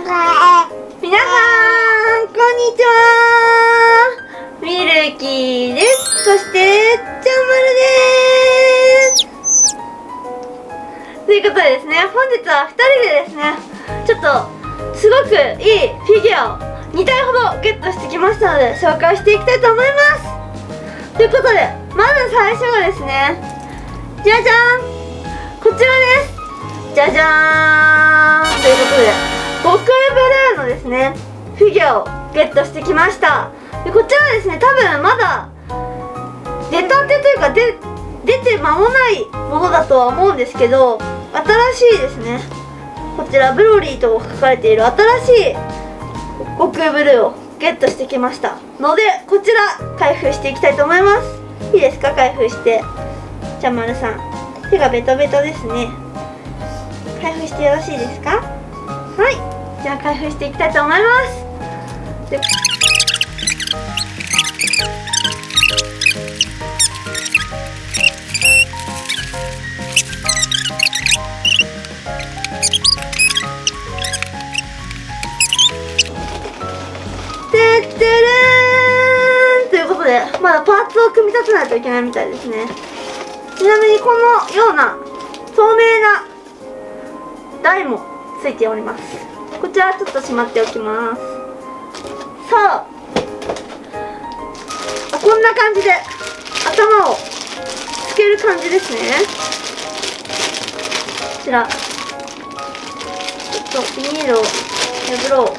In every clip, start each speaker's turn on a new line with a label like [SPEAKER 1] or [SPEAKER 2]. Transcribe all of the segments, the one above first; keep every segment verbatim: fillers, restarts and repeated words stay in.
[SPEAKER 1] 皆さんこんにちは、ミルキーです。そしてちゃんまるです。ということでですね、本日はふたりでですね、ちょっとすごくいいフィギュアをにたいほどゲットしてきましたので紹介していきたいと思います。ということで、まず最初がですね、じゃじゃん、こちらです。じゃじゃーんということで、極ブルーのですねフィギュアをゲットしてきました。でこちらはですね、多分まだ出たてというかで出て間もないものだとは思うんですけど、新しいですね、こちらブロリーと書かれている新しい極ブルーをゲットしてきましたので、こちら開封していきたいと思います。いいですか、開封して。ちゃんまるさん、手がベトベトですね。開封してよろしいですか。はい、じゃあ開封していきたいと思います。でてってれーんということで、まだパーツを組み立てないといけないみたいですね。ちなみにこのような透明な台もついております。こちらちょっとしまっておきます。さあ、あ、こんな感じで頭をつける感じですね。こちらちょっとビニールを破ろう。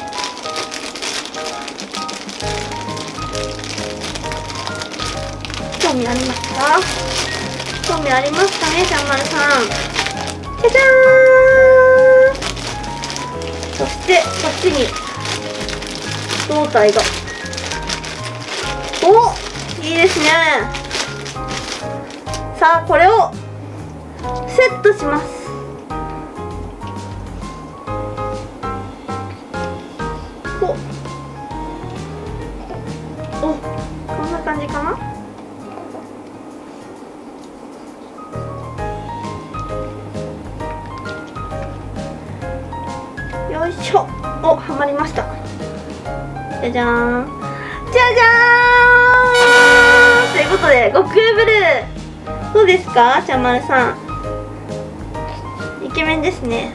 [SPEAKER 1] 興味ありますか？興味ありますかね、ちゃんまるさん。じゃじゃーん。そしてこっちに胴体が、お、いいですね。さあ、これをセットします。おお、こんな感じかな。よいしょ。お、はまりました。じゃじゃーん、じゃじゃーんということで、極ブルーどうですか、ちゃんまるさん。イケメンですね。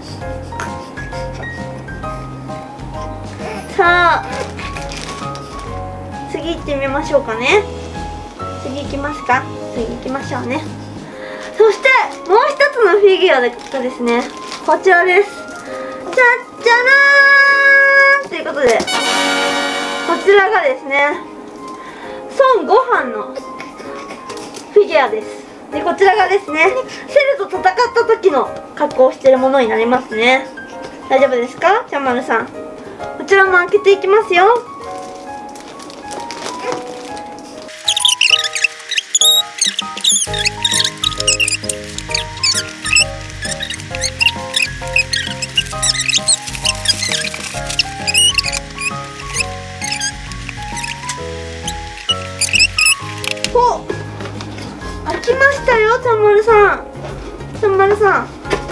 [SPEAKER 1] さあ、次行ってみましょうかね。次行きますか。次行きましょうね。そしてもう一つのフィギュアがですね、こちらです。じゃじゃらーんということで、こちらがですね、孫悟飯のフィギュアです。でこちらがですね、セルと戦った時の格好をしているものになりますね。大丈夫ですか、ちゃんまるさん。こちらも開けていきますよ。お、開きましたよ、ちゃんまるさん。ちゃんまるさん。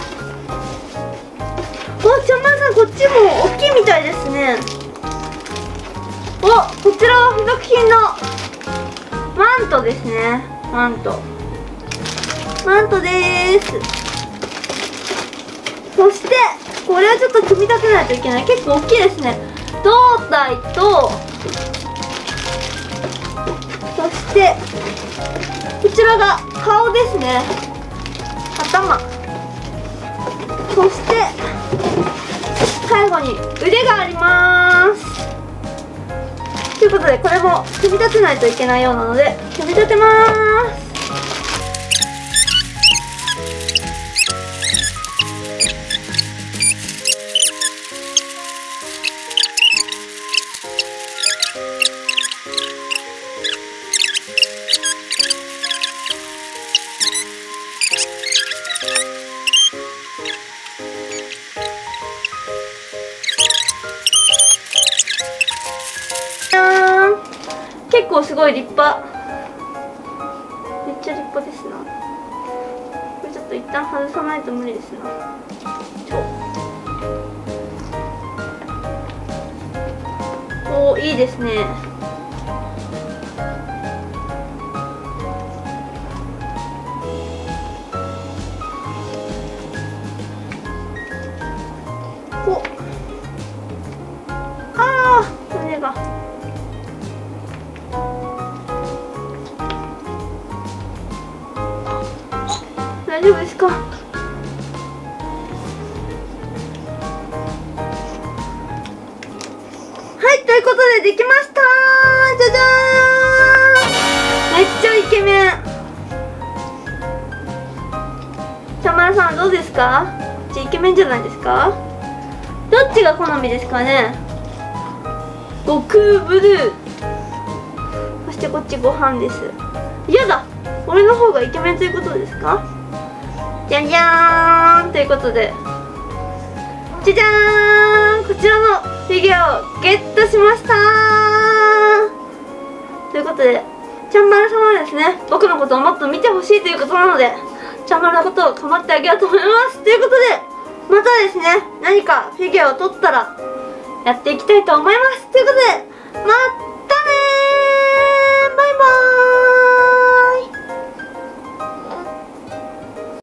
[SPEAKER 1] お、ちゃんまるさん、こっちも大きいみたいですね。お、こちらは付属品のマントですね。マント。マントでーす。そして、これはちょっと組み立てないといけない。結構大きいですね。胴体と、そしてこちらが顔ですね。頭。そして最後に腕があります。ということで、これも組み立てないといけないようなので組み立てます。結構すごい立派、めっちゃ立派ですな。これちょっと一旦外さないと無理ですな。ちょいいですね。お、ああ、胸が。大丈夫ですか？はい、ということでできました。じゃじゃーん。めっちゃイケメン。ちゃんまるさんどうですか？めっちゃイケメンじゃないですか？どっちが好みですかね？悟空ブルー、そしてこっちご飯です。やだ、俺の方がイケメンということですか？じゃじゃーんということで、じゃじゃーん、こちらのフィギュアをゲットしましたー。ということで、ちゃんまるさんはですね、僕のことをもっと見てほしいということなので、ちゃんまるのことを構ってあげようと思います。ということで、またですね、何かフィギュアを取ったらやっていきたいと思います。ということで、また